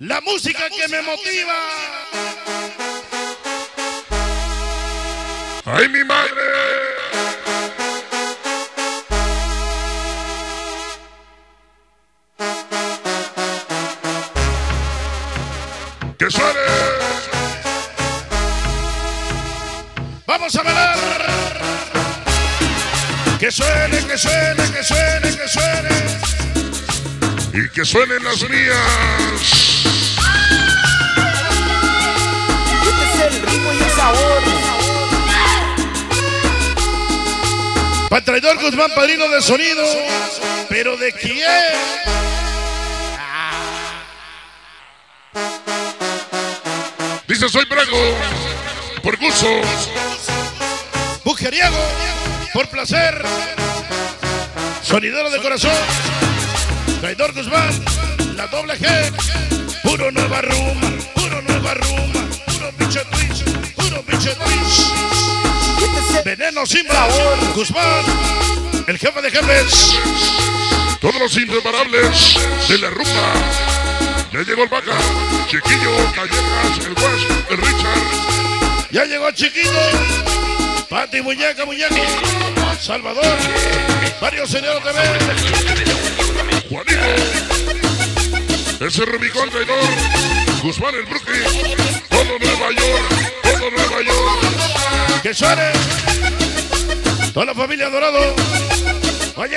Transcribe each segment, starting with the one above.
La música que me motiva. ¡Ay, mi madre! ¡Que suene! Vamos a bailar. Que suene, que suene, que suene, que suene. Y que suenen las mías. Este es el ritmo y el sabor. Para Traidor Guzmán, padrino de sonido. ¿Pero de quién? Dice soy brago, por gusto. Mujeriego, por placer. Sonidero de corazón. Traidor Guzmán, la doble G. Puro nueva rumba, puro nueva rumba. Puro pinche twitch, puro pinche twitch. Veneno Simba, Guzmán, el jefe de jefes. Todos los inseparables de la rumba. Ya llegó el Vaca, Chiquillo, Callejas, el West, el Richard. Ya llegó Chiquito, Pati, Muñeca, Muñeco, Salvador, varios señores TV. Juanito, ese Rubicón Traidor, Guzmán el Brooklyn, todo Nueva York, todo Nueva York. Que suene, toda la familia Dorado. Oye,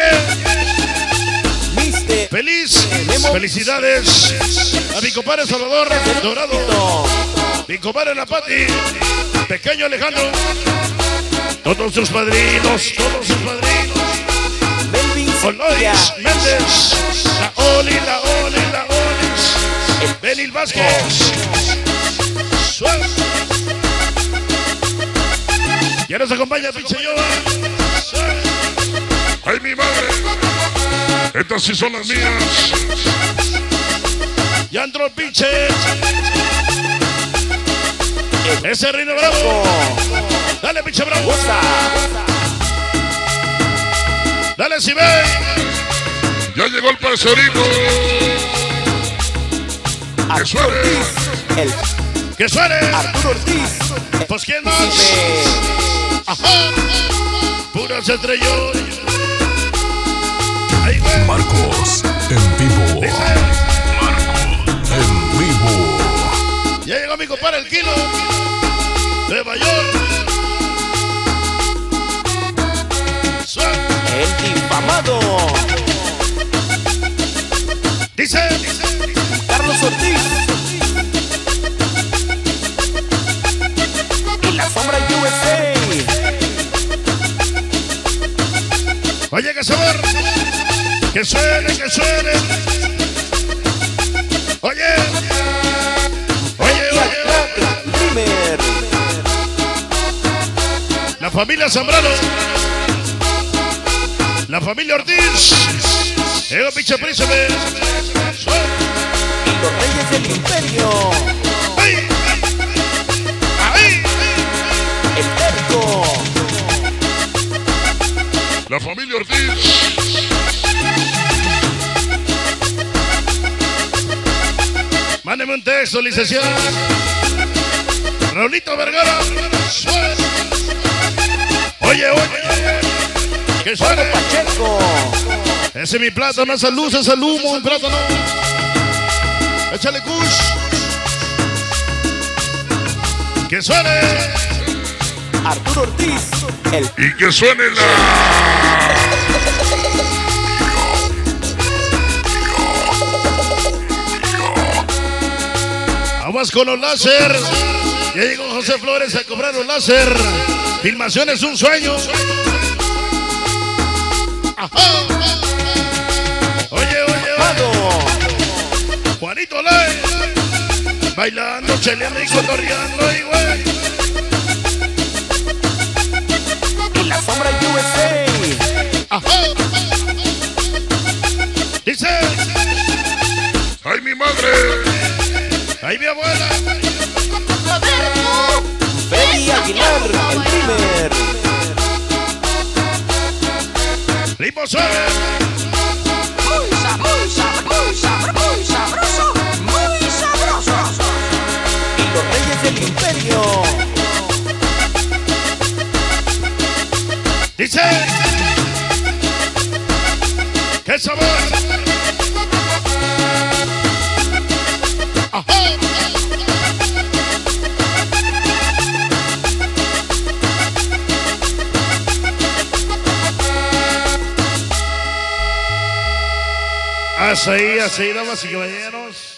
feliz, felicidades a mi compadre Salvador Dorado, mi compadre La Pati, pequeño Alejandro, todos sus padrinos, todos sus padrinos. Olois Méndez, la Oli, la Oli, la Oli, Benil Vázquez. Suave. Ya nos acompaña pinche yo. ¡Ay, mi madre! Estas sí son las mías. Ya entró el pinche. Ese Reino Bravo. Dale, pinche Bravo. Dale, Sibey. Ya llegó el parcerito. ¡Que suene! ¡Que suene! Arturo Ortiz. Pues quién más. Ajá. Puras estrellas. Ahí va. Marcos en vivo. Dice. Marcos en vivo. Ya llegó mi compadre el Kilo. Nueva York. Suave. El difamado. Dice. Carlos Ortiz. Y la sombra USA. Oye, que sabor. Que suene, que suene. Oye. Oye, oye. Primer. La familia Zambrano. La familia Ortiz. Ego pinche príncipe. Y los reyes del imperio. ¡Ay! ¡Ay! El terco. La familia Ortiz. Mándeme un texto, licenciado. Raulito Vergara. Suena. Oye, oye. Que suene. Pacheco. Ese es mi plátano, esa luz, ese humo, el plátano. Échale kush. Que suene. Arturo Ortiz. El Y que suene la... Aguas con los láser. Ya llegó José Flores a cobrar los láser. Filmación es un sueño. Ajá. Oye, oye, oye. Juanito Lai. Bailando, cheleando y cotorreando, y güey. y la sombra USA. Ajá. Dice. ¡Ay, mi madre! Ahí mi abuela. Freddy Aguilar, el primer. Ritmo suave. Muy sabroso, muy sabroso, muy sabroso. Dice, ¡qué sabor! ¡Ajá! Así, damas y caballeros.